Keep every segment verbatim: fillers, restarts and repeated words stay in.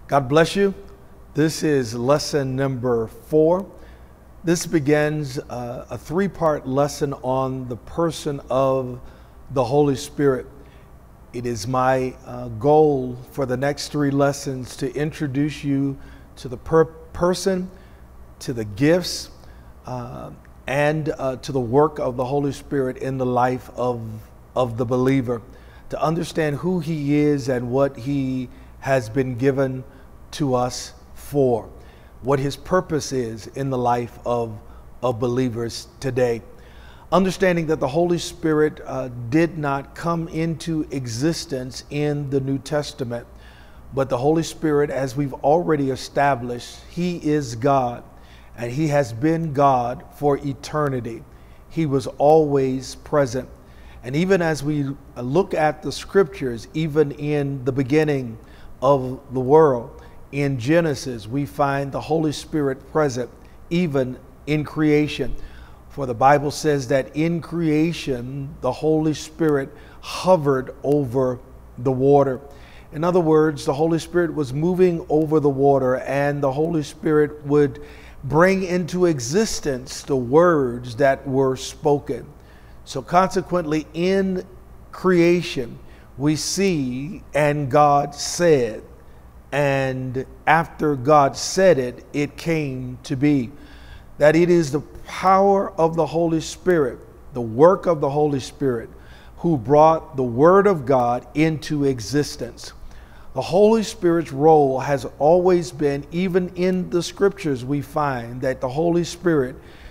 God bless you. This is lesson number four. This begins uh, a three-part lesson on the person of the Holy Spirit. It is my uh, goal for the next three lessons to introduce you to the per- person, to the gifts, uh, and uh, to the work of the Holy Spirit in the life of, of the believer, to understand who he is and what he has been given to us for, what his purpose is in the life of, of believers today. Understanding that the Holy Spirit uh, did not come into existence in the New Testament, but the Holy Spirit, as we've already established, he is God, and he has been God for eternity. He was always present. And even as we look at the scriptures, even in the beginning of the world, in Genesis, we find the Holy Spirit present, even in creation. For the Bible says that in creation, the Holy Spirit hovered over the water. In other words, the Holy Spirit was moving over the water, and the Holy Spirit would bring into existence the words that were spoken. So consequently, in creation, we see, and God said, and after God said it, it came to be. That it is the power of the Holy Spirit, the work of the Holy Spirit, who brought the Word of God into existence. The Holy Spirit's role has always been, even in the scriptures, we find that the Holy Spirit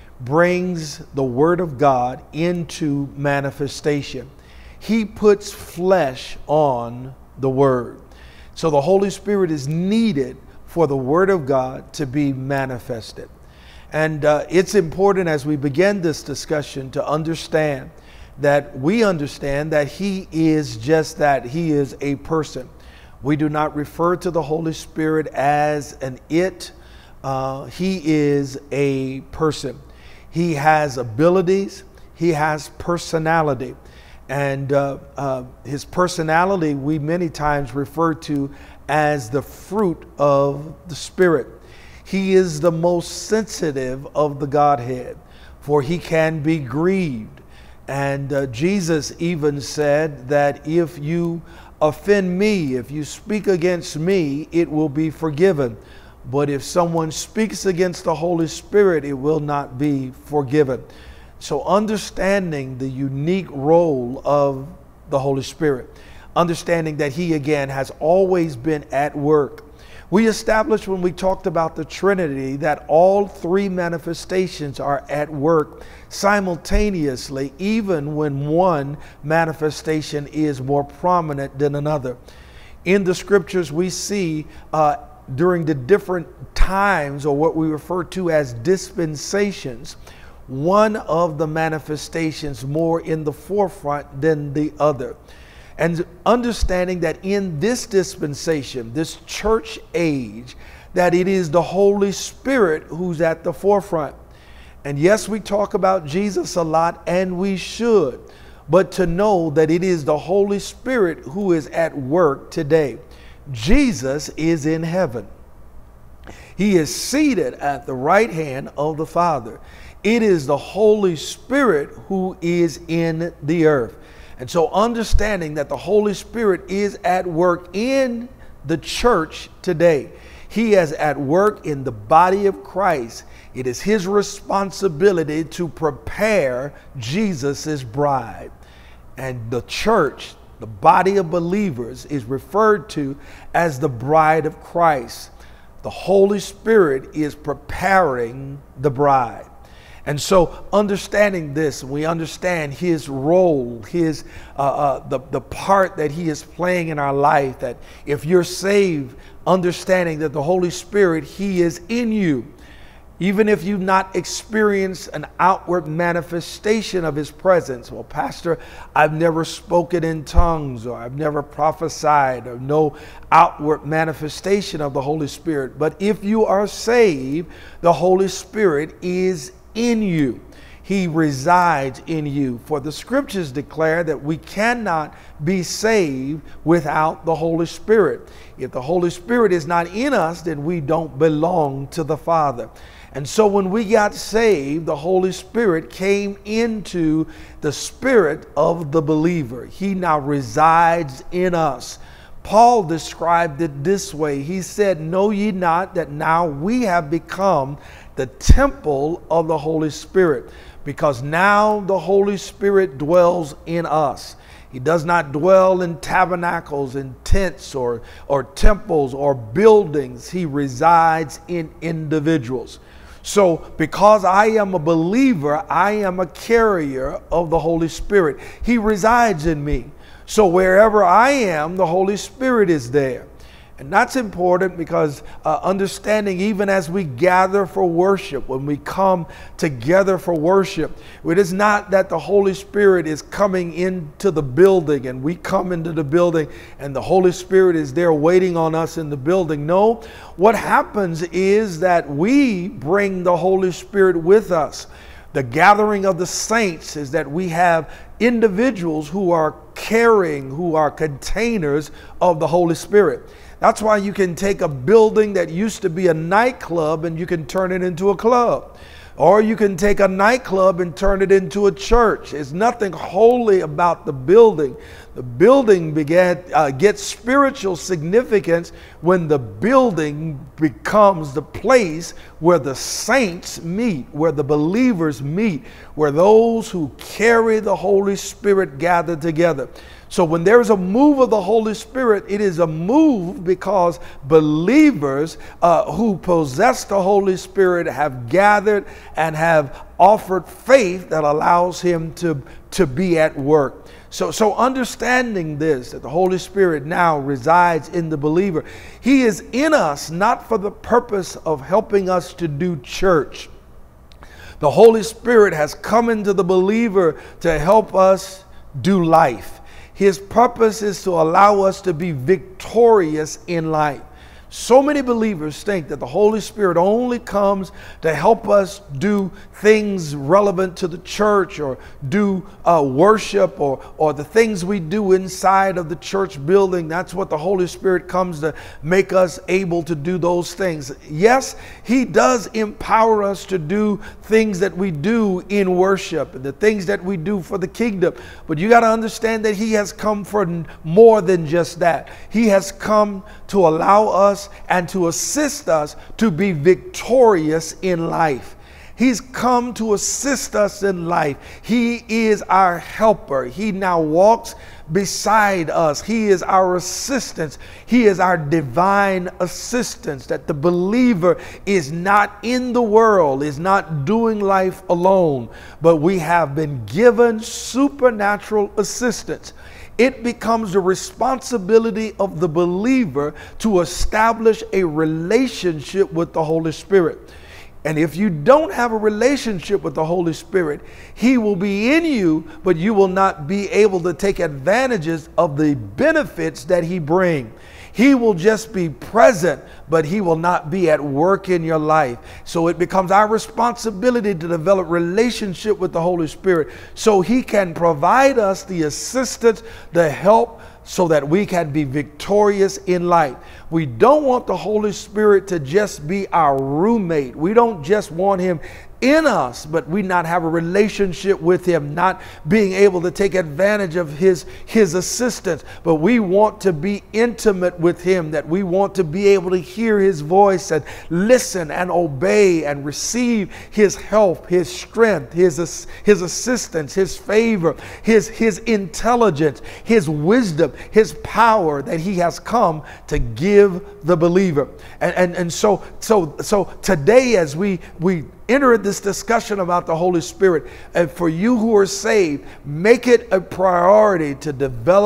brings the Word of God into manifestation. He puts flesh on the Word. So the Holy Spirit is needed for the Word of God to be manifested. And uh, it's important as we begin this discussion to understand that we understand that he is just that. He is a person. We do not refer to the Holy Spirit as an it. Uh, he is a person. He has abilities. He has personality. And uh, uh, his personality we many times refer to as the fruit of the Spirit. He is the most sensitive of the Godhead, for he can be grieved. And uh, Jesus even said that if you offend me, if you speak against me, it will be forgiven. But if someone speaks against the Holy Spirit, it will not be forgiven. So understanding the unique role of the Holy Spirit, understanding that he again has always been at work. We established when we talked about the Trinity that all three manifestations are at work simultaneously, even when one manifestation is more prominent than another. In the scriptures, we see uh, during the different times, or what we refer to as dispensations, one of the manifestations more in the forefront than the other. And understanding that in this dispensation, this church age, that it is the Holy Spirit who's at the forefront. And yes, we talk about Jesus a lot, and we should, but to know that it is the Holy Spirit who is at work today. Jesus is in heaven. He is seated at the right hand of the Father. It is the Holy Spirit who is in the earth. And so understanding that the Holy Spirit is at work in the church today. He is at work in the body of Christ. It is his responsibility to prepare Jesus' bride. And the church, the body of believers, is referred to as the bride of Christ. The Holy Spirit is preparing the bride. And so understanding this, we understand his role, his uh, uh, the, the part that he is playing in our life, that if you're saved, understanding that the Holy Spirit, he is in you. Even if you've not experienced an outward manifestation of his presence. Well, Pastor, I've never spoken in tongues, or I've never prophesied, or no outward manifestation of the Holy Spirit. But if you are saved, the Holy Spirit is in you. He resides in you. For the scriptures declare that we cannot be saved without the Holy Spirit. If the Holy Spirit is not in us, then we don't belong to the Father. And so when we got saved, the Holy Spirit came into the spirit of the believer. He now resides in us. Paul described it this way. He said, "Know ye not that now we have become the temple of the Holy Spirit?" Because now the Holy Spirit dwells in us. He does not dwell in tabernacles, in tents, or, or temples, or buildings. He resides in individuals. So because I am a believer, I am a carrier of the Holy Spirit. He resides in me. So wherever I am, the Holy Spirit is there. And that's important because uh, understanding, even as we gather for worship, when we come together for worship, it is not that the Holy Spirit is coming into the building and we come into the building and the Holy Spirit is there waiting on us in the building. No, what happens is that we bring the Holy Spirit with us. The gathering of the saints is that we have individuals who are carrying, who are containers of the Holy Spirit. That's why you can take a building that used to be a nightclub and you can turn it into a club. Or you can take a nightclub and turn it into a church. There's nothing holy about the building. The building began, uh, gets spiritual significance when the building becomes the place where the saints meet, where the believers meet, where those who carry the Holy Spirit gather together. So when there's a move of the Holy Spirit, it is a move because believers uh, who possess the Holy Spirit have gathered and have offered faith that allows him to, to be at work. So, so understanding this, that the Holy Spirit now resides in the believer, he is in us not for the purpose of helping us to do church. The Holy Spirit has come into the believer to help us do life. His purpose is to allow us to be victorious in life. So many believers think that the Holy Spirit only comes to help us do things relevant to the church, or do uh, worship, or, or the things we do inside of the church building. That's what the Holy Spirit comes to make us able to do those things. Yes, he does empower us to do things that we do in worship and the things that we do for the kingdom. But you got to understand that he has come for more than just that. He has come to allow us and to assist us to be victorious in life. He's come to assist us in life. He is our helper. He now walks beside us. He is our assistance. He is our divine assistance, that the believer is not in the world, is not doing life alone, but we have been given supernatural assistance. It becomes the responsibility of the believer to establish a relationship with the Holy Spirit. And if you don't have a relationship with the Holy Spirit, he will be in you, but you will not be able to take advantages of the benefits that he brings. He will just be present, but he will not be at work in your life. So it becomes our responsibility to develop relationship with the Holy Spirit so he can provide us the assistance, the help, so that we can be victorious in life. We don't want the Holy Spirit to just be our roommate. We don't just want him in us, but we not have a relationship with him, not being able to take advantage of his, his assistance. But we want to be intimate with him, that we want to be able to hear his voice and listen and obey and receive his help, his strength, his, his assistance, his favor, his, his intelligence, his wisdom, his power that he has come to give the believer. And, and, and so, so, so today, as we, we enter this discussion about the Holy Spirit, and for you who are saved, make it a priority to develop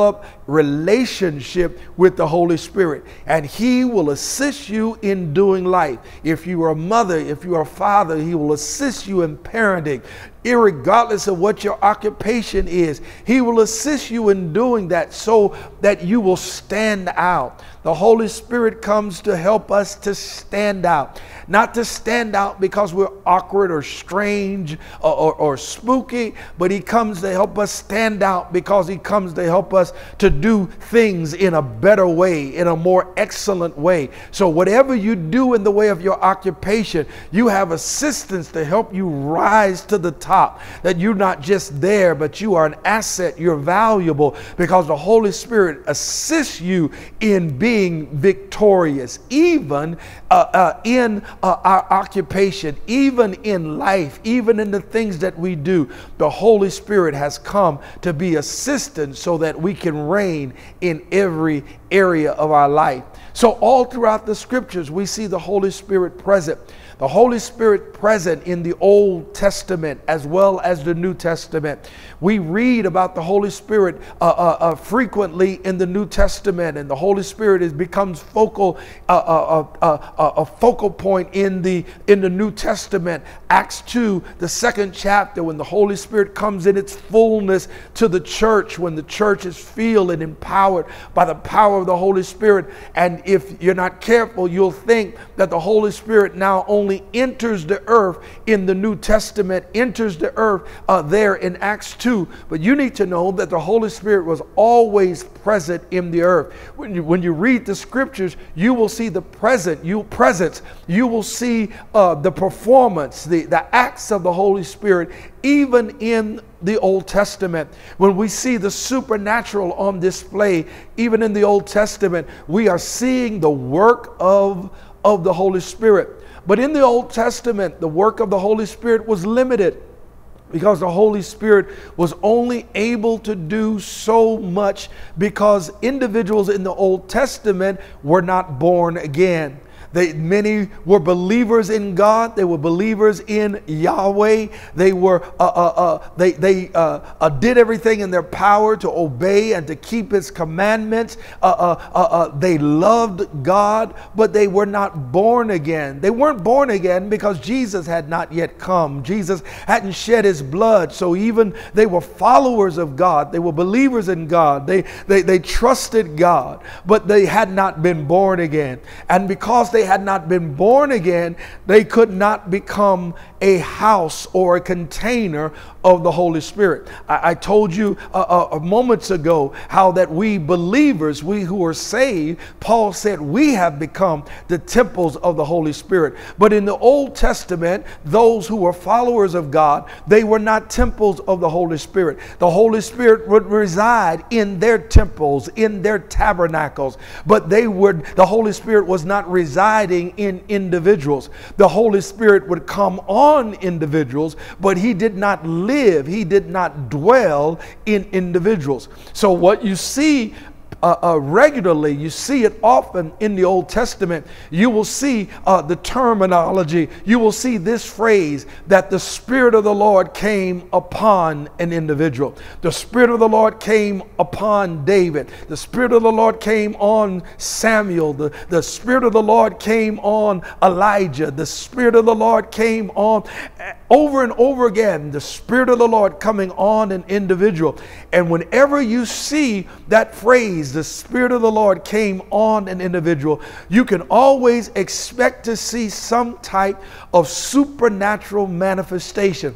relationship with the Holy Spirit, and He will assist you in doing life. If you are a mother, if you are a father, He will assist you in parenting. Irregardless of what your occupation is, He will assist you in doing that so that you will stand out. The Holy Spirit comes to help us to stand out. Not to stand out because we're awkward or strange or, or, or spooky, but He comes to help us stand out because He comes to help us to do things in a better way, in a more excellent way. So whatever you do in the way of your occupation, you have assistance to help you rise to the top. That you're not just there, but you are an asset. You're valuable because the Holy Spirit assists you in being victorious, even uh, uh, in uh, our occupation, even in life, even in the things that we do. The Holy Spirit has come to be assistant so that we can reign in every area of our life. So all throughout the scriptures, we see the Holy Spirit present. The Holy Spirit present in the Old Testament as well as the New Testament. We read about the Holy Spirit uh, uh, uh, frequently in the New Testament, and the Holy Spirit is, becomes focal, uh, uh, uh, uh, a focal point in the in the New Testament. Acts two, the second chapter, when the Holy Spirit comes in its fullness to the church, when the church is filled and empowered by the power of the Holy Spirit. And if you're not careful, you'll think that the Holy Spirit now only enters the earth in the New Testament, enters the earth uh, there in Acts two. But you need to know that the Holy Spirit was always present in the earth. When you, when you read the scriptures, you will see the present, you presence, you will see uh, the performance, the, the acts of the Holy Spirit, even in the Old Testament. When we see the supernatural on display, even in the Old Testament, we are seeing the work of, of the Holy Spirit. But in the Old Testament, the work of the Holy Spirit was limited because the Holy Spirit was only able to do so much because individuals in the Old Testament were not born again. They, many were believers in God. They were believers in Yahweh. They were uh, uh, uh, they they uh, uh, did everything in their power to obey and to keep His commandments. Uh, uh, uh, uh, they loved God, but they were not born again. They weren't born again because Jesus had not yet come. Jesus hadn't shed His blood. So even they were followers of God. They were believers in God. They they they trusted God, but they had not been born again. And because they They had not been born again, they could not become a house or a container of the Holy Spirit. I, I told you uh, uh, moments ago how that we believers, we who are saved, Paul said we have become the temples of the Holy Spirit. But in the Old Testament, those who were followers of God, they were not temples of the Holy Spirit. The Holy Spirit would reside in their temples, in their tabernacles, but they would, the Holy Spirit was not residing in individuals. The Holy Spirit would come on individuals, but He did not live, He did not dwell in individuals. So what you see Uh, uh, regularly, you see it often in the Old Testament, you will see uh, the terminology, you will see this phrase that the Spirit of the Lord came upon an individual. The Spirit of the Lord came upon David. The Spirit of the Lord came on Samuel. The, the Spirit of the Lord came on Elijah. The Spirit of the Lord came on over and over again. The Spirit of the Lord coming on an individual. And whenever you see that phrase, the Spirit of the Lord came on an individual, you can always expect to see some type of supernatural manifestation.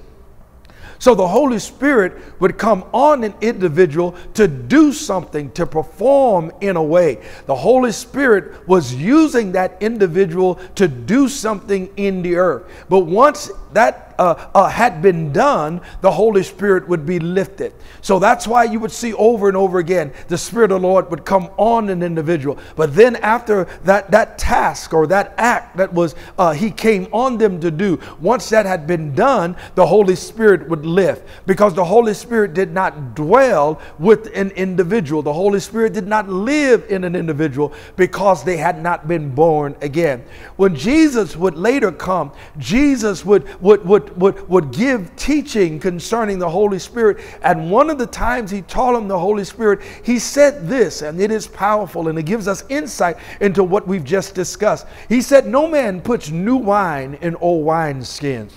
So the Holy Spirit would come on an individual to do something, to perform in a way. The Holy Spirit was using that individual to do something in the earth. But once that Uh, uh, had been done, the Holy Spirit would be lifted. So that's why you would see over and over again, the Spirit of the Lord would come on an individual. But then after that, that task or that act that was, uh, He came on them to do, once that had been done, the Holy Spirit would lift. Because the Holy Spirit did not dwell with an individual. The Holy Spirit did not live in an individual because they had not been born again. When Jesus would later come, Jesus would, would, would would, would, would give teaching concerning the Holy Spirit. And one of the times he taught him the Holy Spirit, he said this, and it is powerful, and it gives us insight into what we've just discussed. He said, no man puts new wine in old wineskins.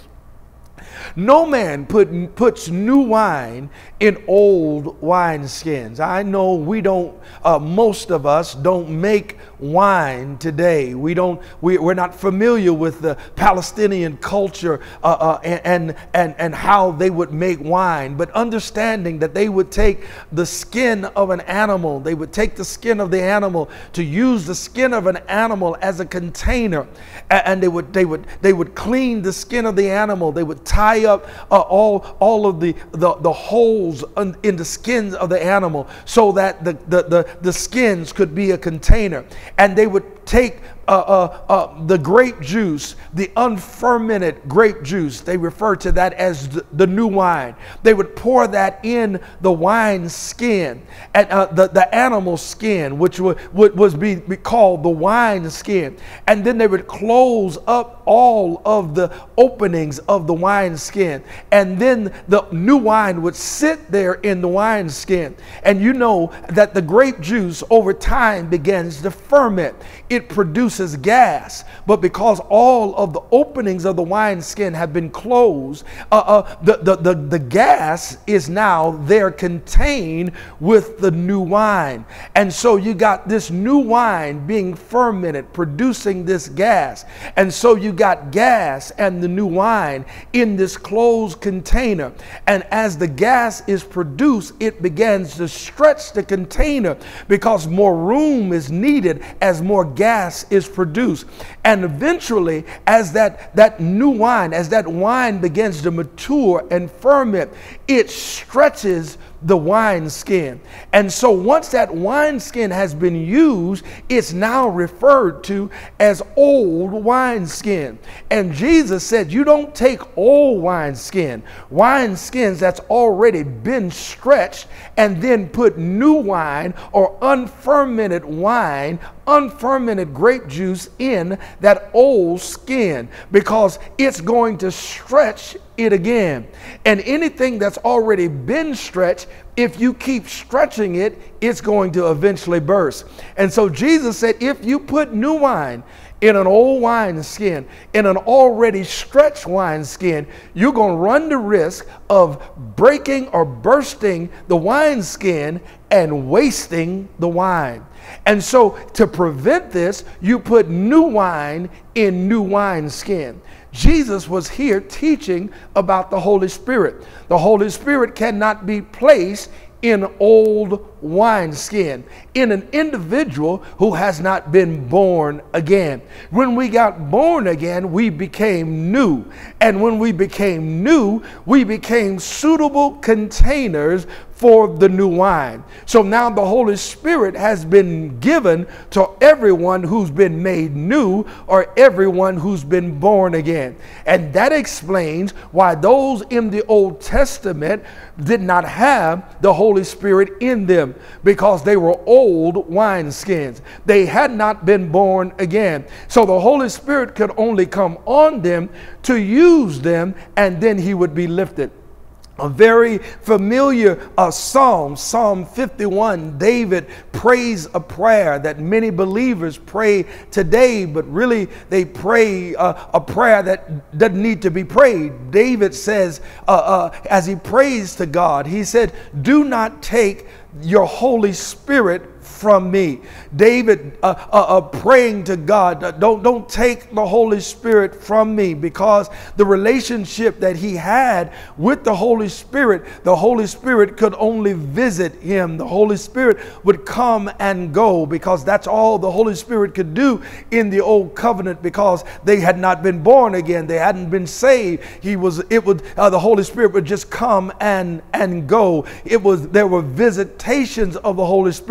No man put, puts new wine in old wineskins. I know we don't, uh, most of us don't make wine today. We don't, we, we're not familiar with the Palestinian culture uh, uh, and, and, and how they would make wine, but understanding that they would take the skin of an animal, they would take the skin of the animal to use the skin of an animal as a container, and they would, they would, they would clean the skin of the animal, they would tie up uh, all, all of the, the, the holes in the skins of the animal so that the, the, the, the skins could be a container. And they would take uh, uh, uh, the grape juice, the unfermented grape juice, they refer to that as the, the new wine. They would pour that in the wine skin, and uh, the, the animal skin, which would, would was be, be called the wine skin. And then they would close up all of the openings of the wine skin. And then the new wine would sit there in the wine skin. And you know that the grape juice over time begins to ferment. It produces gas, but because all of the openings of the wineskin have been closed, uh, uh, the, the, the, the gas is now there contained with the new wine. And so you got this new wine being fermented, producing this gas. And so you got gas and the new wine in this closed container. And as the gas is produced, it begins to stretch the container because more room is needed as more gas is produced. And eventually, as that, that new wine, as that wine begins to mature and ferment, it stretches the wine skin. And so once that wine skin has been used, it's now referred to as old wine skin. And Jesus said, you don't take old wine skin, wine skins that's already been stretched, and then put new wine or unfermented wine, unfermented grape juice in that old skin, because it's going to stretch it again. And anything that's already been stretched, if you keep stretching it, it's going to eventually burst. And so Jesus said, if you put new wine in an old wine skin, in an already stretched wine skin, you're going to run the risk of breaking or bursting the wine skin and wasting the wine. And so to prevent this, you put new wine in new wine skin. Jesus was here teaching about the Holy Spirit. The Holy Spirit cannot be placed in old wineskin, in an individual who has not been born again. When we got born again, we became new. And when we became new, we became suitable containers for the new wine. So now the Holy Spirit has been given to everyone who's been made new, or everyone who's been born again. And that explains why those in the Old Testament did not have the Holy Spirit in them, because they were old wineskins. They had not been born again. So the Holy Spirit could only come on them to use them, and then he would be lifted. A very familiar uh, psalm, Psalm fifty-one, David prays a prayer that many believers pray today, but really they pray uh, a prayer that doesn't need to be prayed. David says, uh, uh, as he prays to God, he said, do not take your Holy Spirit from me. David uh, uh, uh, praying to God, uh, don't, don't take the Holy Spirit from me, because the relationship that he had with the Holy Spirit, the Holy Spirit could only visit him. The Holy Spirit would come and go, because that's all the Holy Spirit could do in the old covenant, because they had not been born again. They hadn't been saved. He was, it would, uh, the Holy Spirit would just come and, and go. It was, there were visitations of the Holy Spirit,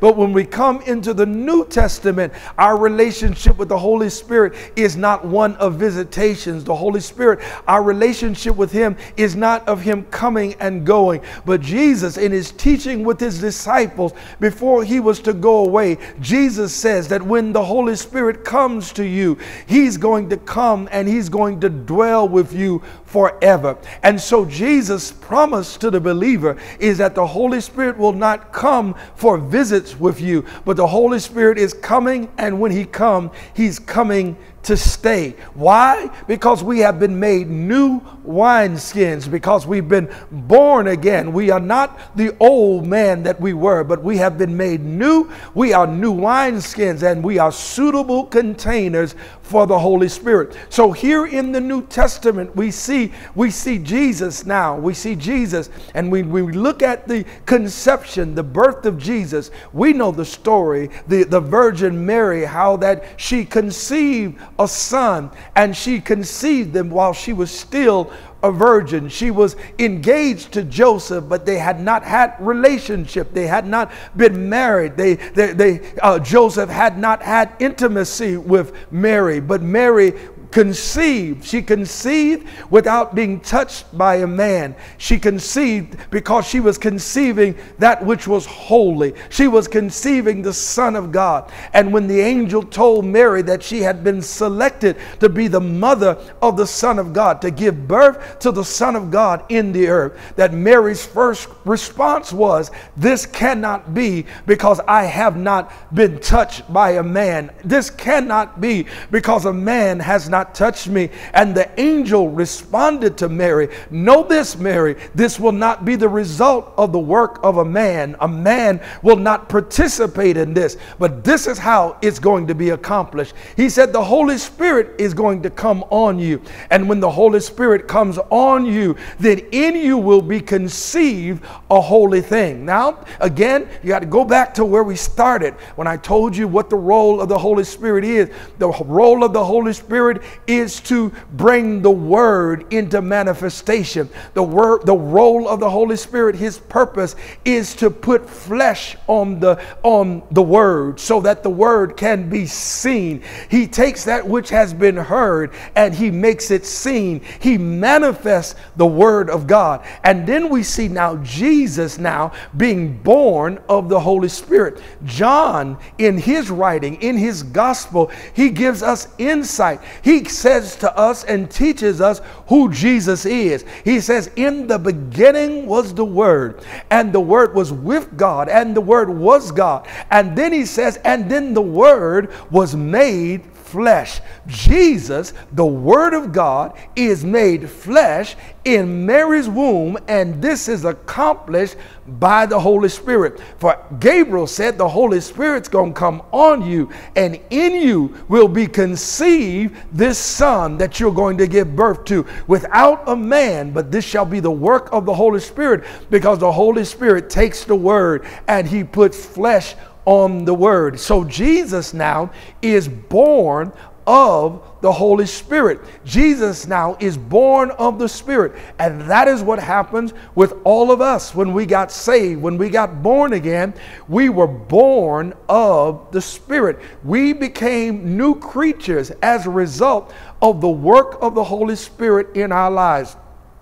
But when we come into the New Testament, our relationship with the Holy Spirit is not one of visitations. The Holy Spirit, our relationship with him is not of him coming and going. But Jesus, in his teaching with his disciples, before he was to go away, Jesus says that when the Holy Spirit comes to you, he's going to come and he's going to dwell with you forever. And so Jesus' promise to the believer is that the Holy Spirit will not come for visits with you, but the Holy Spirit is coming, and when he comes, he's coming to stay. Why? Because we have been made new wineskins, because we've been born again. We are not the old man that we were, but we have been made new. We are new wineskins, and we are suitable containers for the Holy Spirit. So here in the New Testament, we see we see Jesus now. We see Jesus, and we, we look at the conception, the birth of Jesus. We know the story, the, the Virgin Mary, how that she conceived a son, and she conceived them while she was still a virgin. She was engaged to Joseph, but they had not had relationship. They had not been married. They, they, they uh, Joseph had not had intimacy with Mary, but Mary conceived. She conceived without being touched by a man. She conceived because she was conceiving that which was holy. She was conceiving the Son of God. And when the angel told Mary that she had been selected to be the mother of the Son of God, to give birth to the Son of God in the earth, that Mary's first response was, "This cannot be, because I have not been touched by a man. This cannot be, because a man has not touched me." And the angel responded to Mary, "Know this, Mary, this will not be the result of the work of a man. A man will not participate in this, but this is how it's going to be accomplished." He said the Holy Spirit is going to come on you. And when the Holy Spirit comes on you, then in you will be conceived a holy thing. Now, again, you got to go back to where we started when I told you what the role of the Holy Spirit is. The role of the Holy Spirit is to bring the word into manifestation. The word, the role of the Holy Spirit, his purpose is to put flesh on the on the word, so that the word can be seen. He takes that which has been heard and he makes it seen. He manifests the word of God. And then we see now Jesus now being born of the Holy Spirit. John, in his writing, in his gospel, he gives us insight. He says to us and teaches us who Jesus is. He says, "In the beginning was the Word, and the Word was with God, and the Word was God." And then he says, "And then the Word was made flesh." Jesus, the Word of God, is made flesh in Mary's womb, and this is accomplished by the Holy Spirit. For Gabriel said the Holy Spirit's going to come on you, and in you will be conceived this son that you're going to give birth to without a man, but this shall be the work of the Holy Spirit, because the Holy Spirit takes the Word and he puts flesh on the Word. So Jesus now is born of the Holy Spirit. Jesus now is born of the Spirit. And that is what happens with all of us when we got saved. When we got born again, we were born of the Spirit. We became new creatures as a result of the work of the Holy Spirit in our lives.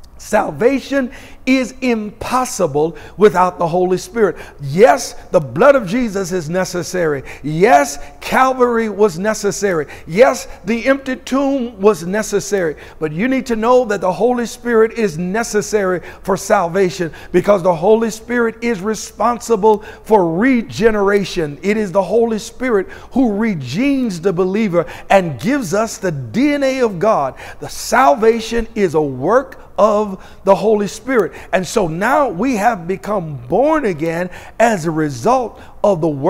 Salvation is impossible without the Holy Spirit. Yes, the blood of Jesus is necessary. Yes, Calvary was necessary. Yes, the empty tomb was necessary. But you need to know that the Holy Spirit is necessary for salvation, because the Holy Spirit is responsible for regeneration. It is the Holy Spirit who regenes the believer and gives us the D N A of God. The salvation is a work of the Holy Spirit. And so now we have become born again as a result of the work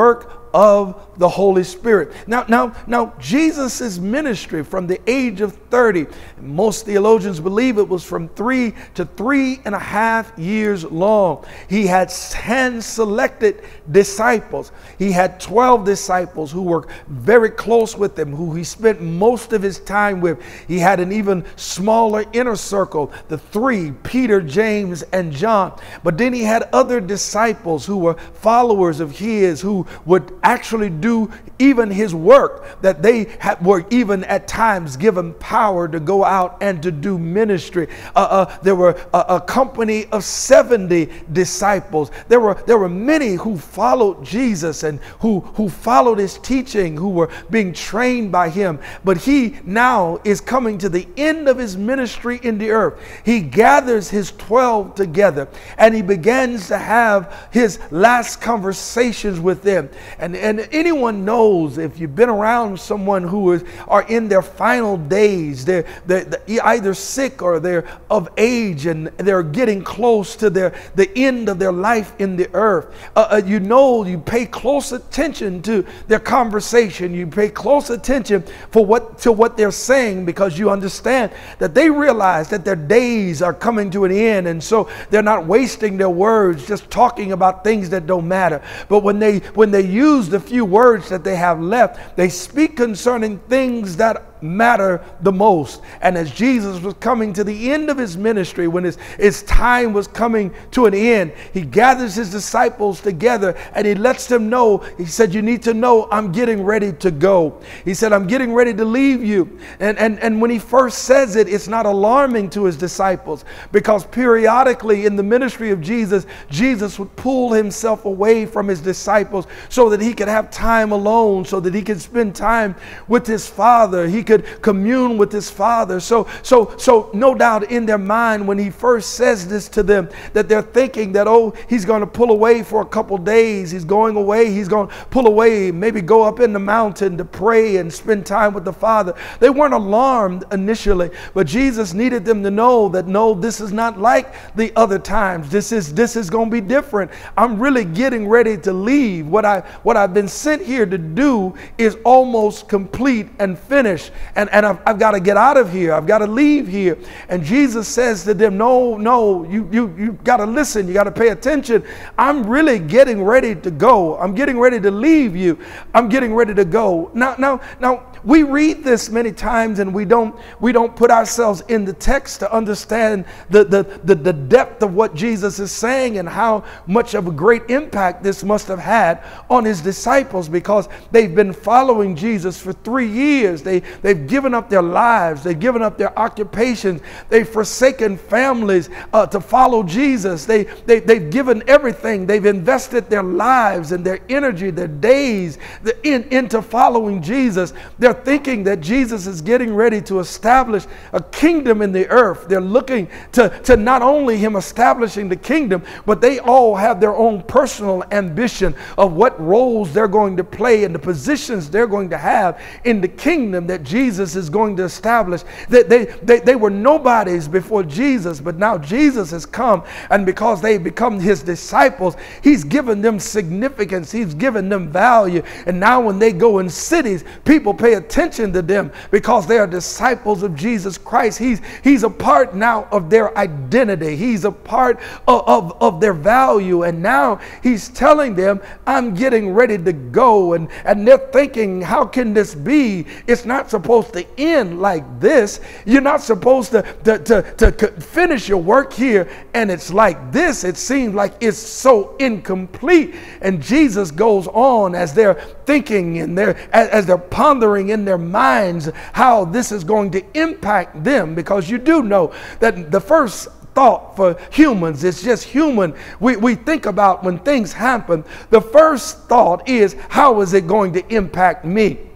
of the Holy Spirit. Now, now, now, Jesus' ministry from the age of thirty, most theologians believe it was from three to three and a half years long. He had hand-selected disciples. He had twelve disciples who were very close with him, who he spent most of his time with. He had an even smaller inner circle, the three, Peter, James, and John. But then he had other disciples who were followers of his, who would actually do even his work, that they had, were even at times given power to go out and to do ministry. Uh, uh, there were a, a company of seventy disciples. There were, there were many who followed Jesus and who, who followed his teaching, who were being trained by him. But he now is coming to the end of his ministry in the earth. He gathers his twelve together and he begins to have his last conversations with them. And, and anyone knows, if you've been around someone who is are in their final days, they're, they're, they're either sick or they're of age and they're getting close to their the end of their life in the earth. Uh, uh, you know, you pay close attention to their conversation. You pay close attention for what to what they're saying, because you understand that they realize that their days are coming to an end, and so they're not wasting their words just talking about things that don't matter. But when they when they use the few words that they have left, they speak concerning things that matter the most. And as Jesus was coming to the end of his ministry, when his, his time was coming to an end, he gathers his disciples together and he lets them know, he said, you need to know I'm getting ready to go. He said, I'm getting ready to leave you. And, and, and when he first says it, it's not alarming to his disciples, because periodically in the ministry of Jesus, Jesus would pull himself away from his disciples so that he could have time alone, so that he could spend time with his Father. He could commune with his Father. So, so, so no doubt in their mind, when he first says this to them, that they're thinking that, oh, he's going to pull away for a couple days. He's going away. He's going to pull away, maybe go up in the mountain to pray and spend time with the Father. They weren't alarmed initially, but Jesus needed them to know that, no, this is not like the other times. This is, this is going to be different. I'm really getting ready to leave. What I, what I've been sent here to do is almost complete and finished. And, and I've, I've got to get out of here. I've got to leave here. And Jesus says to them, no, no, you, you, you got to listen. You got to pay attention. I'm really getting ready to go. I'm getting ready to leave you. I'm getting ready to go. Now, now, now, we read this many times and we don't, we don't put ourselves in the text to understand the, the, the, the depth of what Jesus is saying and how much of a great impact this must have had on his disciples, because they've been following Jesus for three years. They, they've given up their lives. They've given up their occupations. They've forsaken families uh, to follow Jesus. They, they, they've given everything. They've invested their lives and their energy, their days in, into following Jesus. They're thinking that Jesus is getting ready to establish a kingdom in the earth. They're looking to, to not only him establishing the kingdom, but they all have their own personal ambition of what roles they're going to play and the positions they're going to have in the kingdom that Jesus is going to establish. That they, they, they were nobodies before Jesus, but now Jesus has come, and because they become his disciples, he's given them significance. He's given them value. And now when they go in cities, people pay attention to them because they are disciples of Jesus Christ. He's, he's a part now of their identity. He's a part of, of, of their value. And now he's telling them, I'm getting ready to go. And, and they're thinking, how can this be? It's not supposed to end like this. You're not supposed to, to, to, to finish your work here and it's like this. It seems like it's so incomplete. And Jesus goes on as they're thinking and they're, as, as they're pondering in their minds how this is going to impact them, because you do know that the first thought for humans, it's just human. We, we think about when things happen, the first thought is, how is it going to impact me?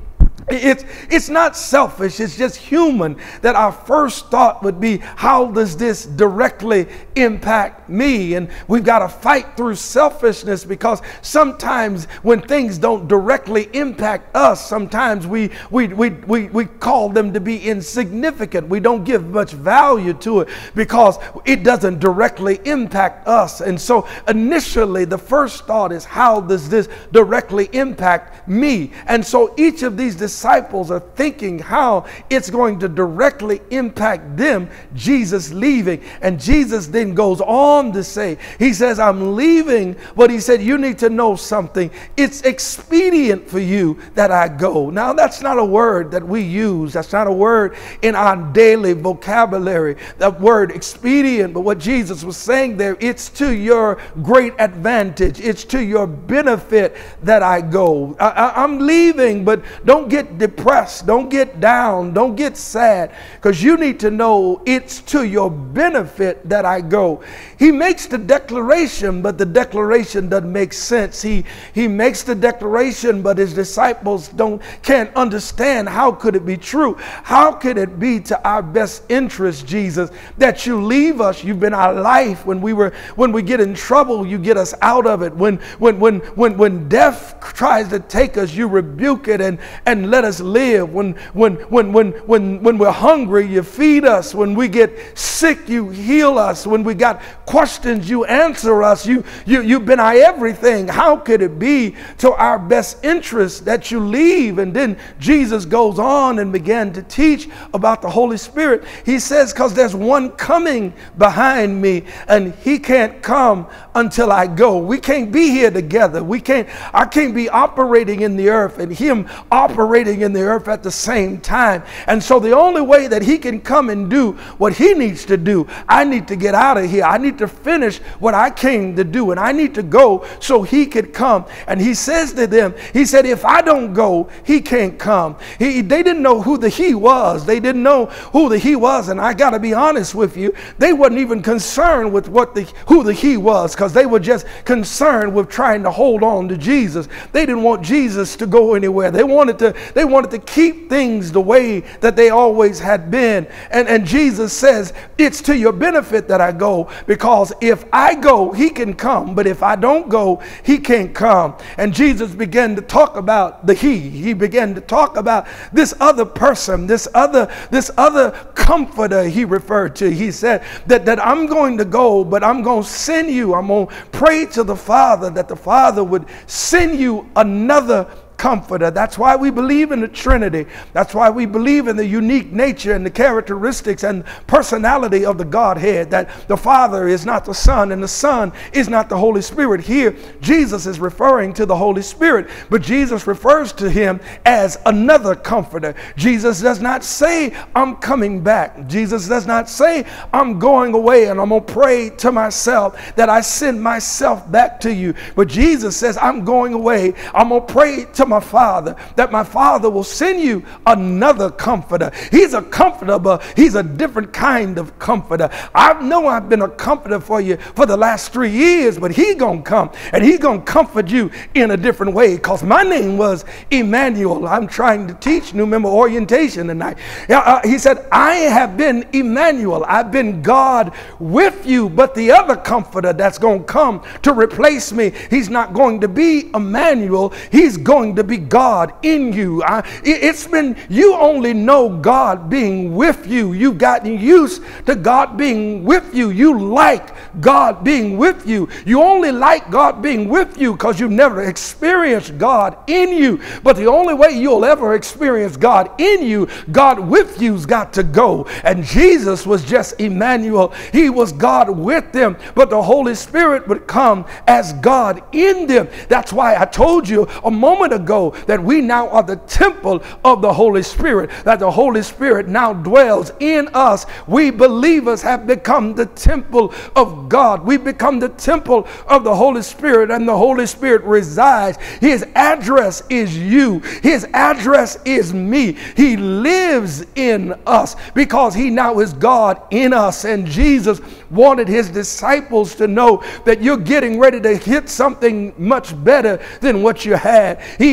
It's, it's not selfish, it's just human that our first thought would be, how does this directly impact me? And we've got to fight through selfishness, because sometimes when things don't directly impact us, sometimes we, we, we, we, we call them to be insignificant. We don't give much value to it because it doesn't directly impact us. And so initially the first thought is, how does this directly impact me? And so each of these disciples are thinking how it's going to directly impact them, Jesus leaving. And Jesus then goes on to say, he says, I'm leaving, but he said, you need to know something. It's expedient for you that I go. Now, that's not a word that we use. That's not a word in our daily vocabulary, that word expedient. But what Jesus was saying there, it's to your great advantage. It's to your benefit that I go. I, I, I'm leaving, but don't get depressed, don't get down, don't get sad, because you need to know it's to your benefit that I go. He makes the declaration, but the declaration doesn't make sense. He he makes the declaration, but his disciples don't can't understand. How could it be true? How could it be to our best interest, Jesus, that you leave us? You've been our life. When we were when we get in trouble, you get us out of it. When when when when when death tries to take us, you rebuke it and and let us live. When when when when when when we're hungry, you feed us. When we get sick, you heal us. When we got questions, you answer us. You you you've been our everything. How could it be to our best interest that you leave? And then Jesus goes on and began to teach about the Holy Spirit. He says, because there's one coming behind me, and he can't come until I go. We can't be here together. We can't. I can't be operating in the earth and him operating in the earth at the same time. And so the only way that he can come and do what he needs to do, I need to get out of here. I need to finish what I came to do, and I need to go so he could come. And he says to them, he said, if I don't go, he can't come. He, they didn't know who the he was. They didn't know who the he was. And I got to be honest with you, they wasn't even concerned with what the who the he was, because they were just concerned with trying to hold on to Jesus. They didn't want Jesus to go anywhere. They wanted to they wanted to keep things the way that they always had been. And, and Jesus says, it's to your benefit that I go, because if I go, he can come. But if I don't go, he can't come. And Jesus began to talk about the he. He began to talk about this other person, this other, this other comforter he referred to. He said that, that I'm going to go, but I'm going to send you. I'm going to pray to the Father that the Father would send you another comforter. That's why we believe in the Trinity. That's why we believe in the unique nature and the characteristics and personality of the Godhead, that the Father is not the Son and the Son is not the Holy Spirit. Here, Jesus is referring to the Holy Spirit, but Jesus refers to him as another comforter. Jesus does not say, I'm coming back. Jesus does not say, I'm going away and I'm going to pray to myself that I send myself back to you. But Jesus says, I'm going away. I'm going to pray to my Father that my Father will send you another comforter. He's a comforter, but he's a different kind of comforter. I know I've been a comforter for you for the last three years, but he's gonna come and he's gonna comfort you in a different way, because my name was Emmanuel. I'm trying to teach new member orientation tonight. Uh, he said, I have been Emmanuel. I've been God with you, but the other comforter that's going to come to replace me, he's not going to be Emmanuel. He's going to be God in you. I, it's been, you only know God being with you. You've gotten used to God being with you. You like God being with you. You only like God being with you because you've never experienced God in you. But the only way you'll ever experience God in you, God with you's got to go. And Jesus was just Emmanuel. He was God with them, but the Holy Spirit would come as God in them. That's why I told you a moment ago that we now are the temple of the Holy Spirit, that the Holy Spirit now dwells in us. We believers have become the temple of God. We become the temple of the Holy Spirit, and the Holy Spirit resides. His address is you. His address is me. He lives in us because he now is God in us. And Jesus wanted his disciples to know that you're getting ready to hit something much better than what you had. He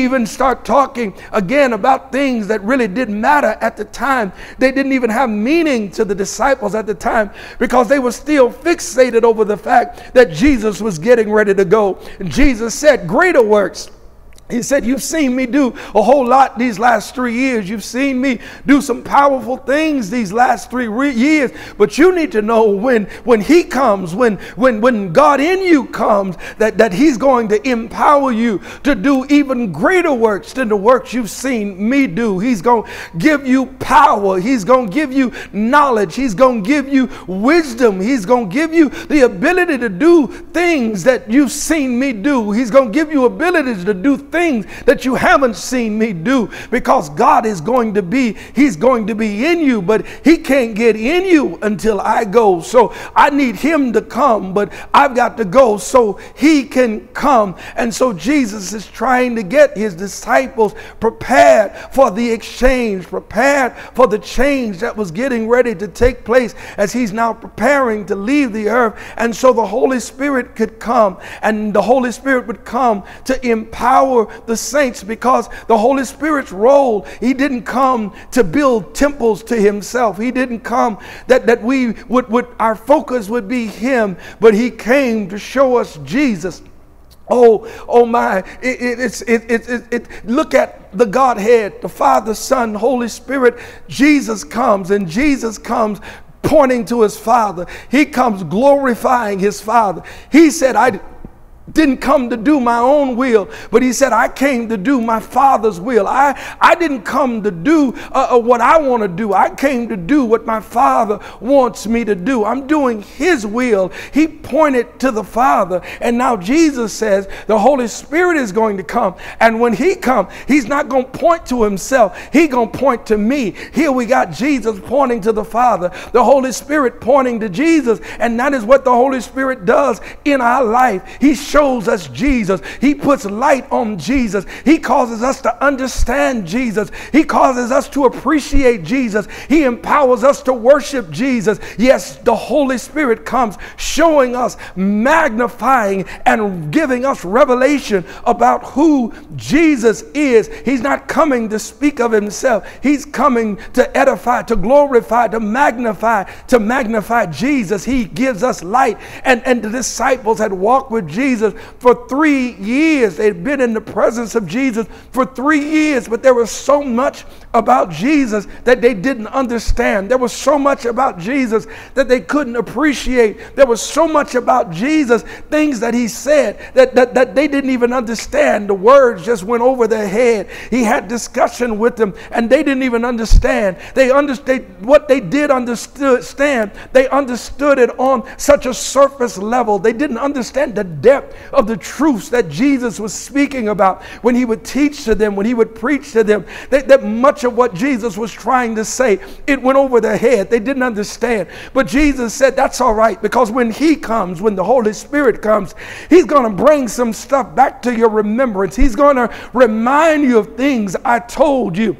even start talking again about things that really didn't matter at the time. They didn't even have meaning to the disciples at the time, because they were still fixated over the fact that Jesus was getting ready to go. And Jesus said, greater works. He said, you've seen me do a whole lot these last three years. You've seen me do some powerful things these last three re- years. But you need to know when, when he comes, when, when, when God in you comes, that, that he's going to empower you to do even greater works than the works you've seen me do. He's going to give you power. He's going to give you knowledge. He's going to give you wisdom. He's going to give you the ability to do things that you've seen me do. He's going to give you abilities to do things that you haven't seen me do, because God is going to be, he's going to be in you, but he can't get in you until I go. So I need him to come, but I've got to go so he can come. And so Jesus is trying to get his disciples prepared for the exchange, prepared for the change that was getting ready to take place as he's now preparing to leave the earth. And so the Holy Spirit could come, and the Holy Spirit would come to empower the saints, because the Holy Spirit's role, he didn't come to build temples to himself. He didn't come that, that we would, would, our focus would be him, but he came to show us Jesus. Oh, oh my, it, it, it's, it, it, it, it, look at the Godhead, the Father, Son, Holy Spirit. Jesus comes, and Jesus comes pointing to his Father. He comes glorifying his Father. He said, I didn't come to do my own will, but he said, I came to do my Father's will. I, I didn't come to do uh, uh, what I want to do. I came to do what my Father wants me to do. I'm doing his will. He pointed to the Father. And now Jesus says the Holy Spirit is going to come. And when he comes, he's not going to point to himself. He's going to point to me. Here we got Jesus pointing to the Father, the Holy Spirit pointing to Jesus. And that is what the Holy Spirit does in our life. He shows us Jesus. He puts light on Jesus. He causes us to understand Jesus. He causes us to appreciate Jesus. He empowers us to worship Jesus. Yes, the Holy Spirit comes showing us, magnifying, and giving us revelation about who Jesus is. He's not coming to speak of himself. He's coming to edify, to glorify, to magnify, to magnify Jesus. He gives us light. And, and the disciples had walked with Jesus for three years. They'd been in the presence of Jesus for three years, but there was so much about Jesus that they didn't understand. There was so much about Jesus that they couldn't appreciate. There was so much about Jesus, things that he said that, that, that they didn't even understand. The words just went over their head. He had discussion with them and they didn't even understand. They understood what they did understand. They understood it on such a surface level. They didn't understand the depth of the truths that Jesus was speaking about when he would teach to them, when he would preach to them. They, that much of what Jesus was trying to say, it went over their head. They didn't understand. But Jesus said, that's all right, because when he comes, when the Holy Spirit comes, he's going to bring some stuff back to your remembrance. He's going to remind you of things I told you.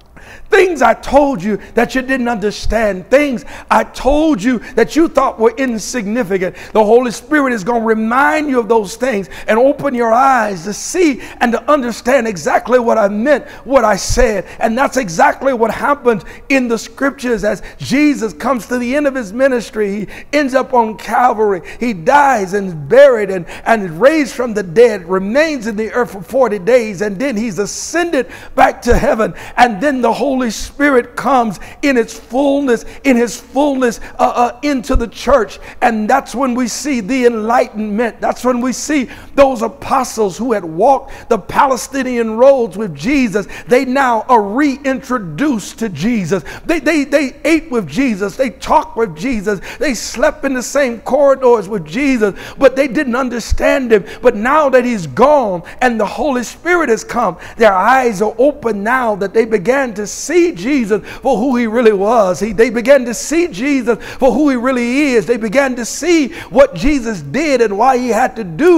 Things I told you that you didn't understand. Things I told you that you thought were insignificant. The Holy Spirit is going to remind you of those things and open your eyes to see and to understand exactly what I meant, what I said. And that's exactly what happens in the scriptures as Jesus comes to the end of his ministry. He ends up on Calvary. He dies and is buried and, and is raised from the dead, remains in the earth for forty days, and then he's ascended back to heaven. And then the Holy Holy Spirit comes in its fullness, in his fullness uh, uh, into the church. And that's when we see the enlightenment. That's when we see those apostles who had walked the Palestinian roads with Jesus. They now are reintroduced to Jesus. They, they, they ate with Jesus. They talked with Jesus. They slept in the same corridors with Jesus, but they didn't understand him. But now that he's gone and the Holy Spirit has come, their eyes are open now that they began to see see Jesus for who he really was. He, they began to see Jesus for who he really is. They began to see what Jesus did and why he had to do what he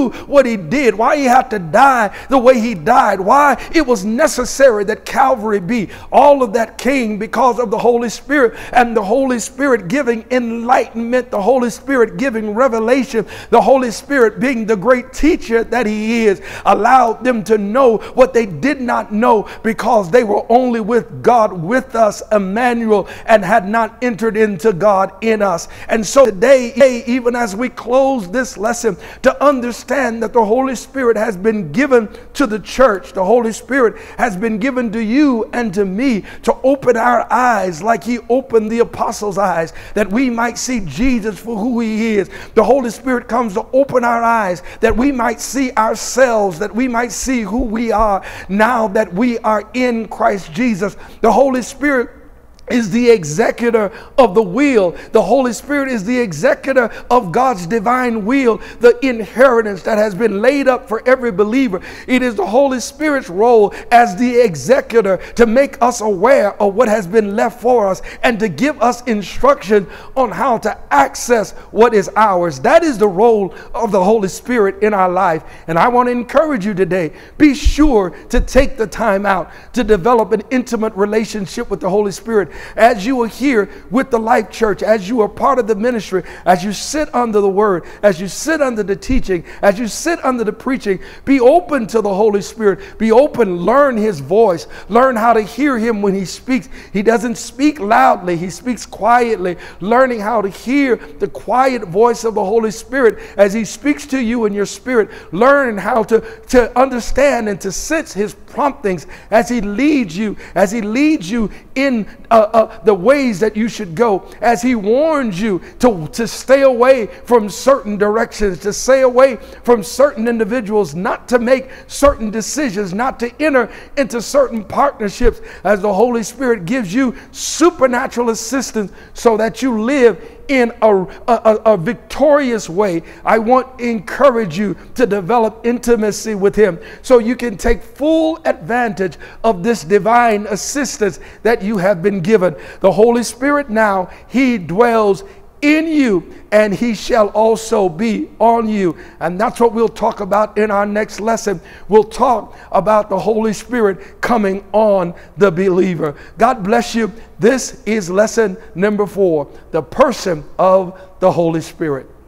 he did, why he had to die the way he died, why it was necessary that Calvary be. All of that came because of the Holy Spirit, and the Holy Spirit giving enlightenment, the Holy Spirit giving revelation, the Holy Spirit being the great teacher that he is, allowed them to know what they did not know because they were only with God, with us, Emmanuel, and had not entered into God in us. And so today, even as we close this lesson, to understand that the Holy Spirit has been given to the church, the Holy Spirit has been given to you and to me to open our eyes like he opened the apostles' eyes, that we might see Jesus for who he is. The Holy Spirit comes to open our eyes that we might see ourselves, that we might see who we are now that we are in Christ Jesus. The Holy Spirit is the executor of the will. The Holy Spirit is the executor of God's divine will, the inheritance that has been laid up for every believer. It is the Holy Spirit's role as the executor to make us aware of what has been left for us and to give us instruction on how to access what is ours. That is the role of the Holy Spirit in our life. And I want to encourage you today, be sure to take the time out to develop an intimate relationship with the Holy Spirit. As you are here with the Life Church, as you are part of the ministry, as you sit under the word, as you sit under the teaching, as you sit under the preaching, be open to the Holy Spirit. Be open, learn his voice, learn how to hear him when he speaks. He doesn't speak loudly, he speaks quietly. Learning how to hear the quiet voice of the Holy Spirit as he speaks to you in your spirit. Learn how to, to understand and to sense his promptings as he leads you, as he leads you in uh, uh, the ways that you should go, as he warns you to, to stay away from certain directions, to stay away from certain individuals, not to make certain decisions, not to enter into certain partnerships, as the Holy Spirit gives you supernatural assistance so that you live in a, a, a victorious way. I want to encourage you to develop intimacy with him so you can take full advantage of this divine assistance that you have been given. The Holy Spirit now, he dwells in you, and he shall also be on you. And that's what we'll talk about in our next lesson. We'll talk about the Holy Spirit coming on the believer. God bless you. This is lesson number four, the person of the Holy Spirit.